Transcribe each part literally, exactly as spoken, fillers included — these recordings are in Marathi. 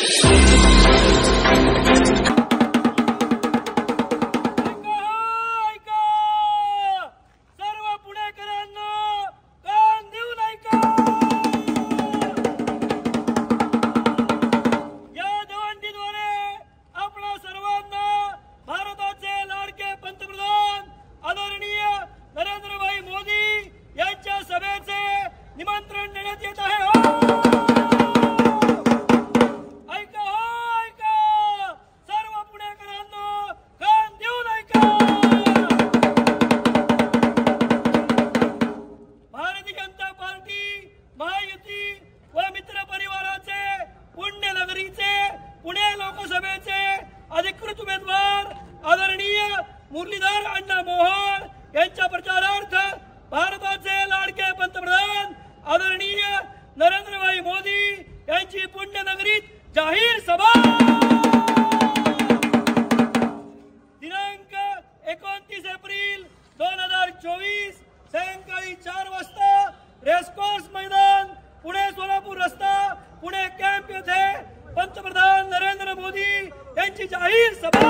निमंत्रण देण्यात येत आहे। ऐका हो ऐका सर्व पुणेकरांनो, कान देऊन ऐका। भारतीय जनता पार्टी महायुती व मित्र परिवाराचे पुण्यनगरीचे पुणे लोकसभेचे अधिकृत उमेदवार आदरणीय मुरलीधर अण्णा मोहोळ यांच्या प्रचारार्थ भारताचे लाडके पंतप्रधान आदरणीय नरेंद्रभाई मोदी यांची पुण्यनगरीत जाहीर सभा दिनांक एकोणतीस एप्रिल दोन हजार चोवीस सायंकाळी चार वाजता रेसकोर्स मैदान पुणे सोलापूर रस्ता पुणे कॅम्प येथे पंतप्रधान नरेंद्र मोदी यांची जाहीर सभा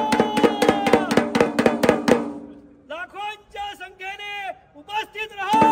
लाखोंच्या संख्येने उपस्थित रहा।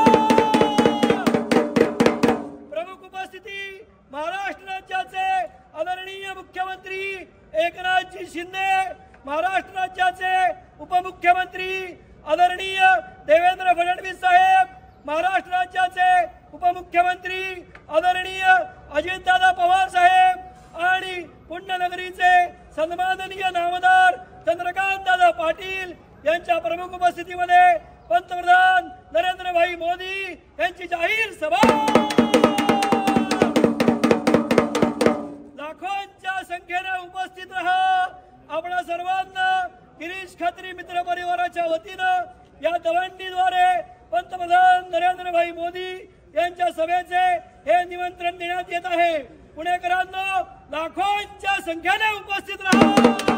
प्रमुख उपस्थिती महाराष्ट्र राज्याचे आदरणीय मुख्यमंत्री एकनाथजी शिंदे, महाराष्ट्र राज्याचे उपमुख्यमंत्री आदरणीय देवेंद्र फडणवीस साहेब, महाराष्ट्र राज्याचे उपमुख्यमंत्री आदरणीय अजितदादा पवार साहेब आणि पुण्यनगरीचे सन्माननीय नामदार चंद्रकांत दादा पाटील यांच्या प्रमुख उपस्थितीमध्ये पंतप्रधान नरेंद्रभाई मोदी यांची जाहीर सभा लाखोंच्या संख्येने उपस्थित रहा। आपणा सर्वांना गिरीश खत्री मित्र परिवाराच्या वतीनं या दवंडीद्वारे पंतप्रधान नरेंद्रभाई मोदी यांच्या सभेचे हे निमंत्रण देण्यात येत आहे। पुणेकरांनो, लाखोंच्या संख्येने उपस्थित रहा।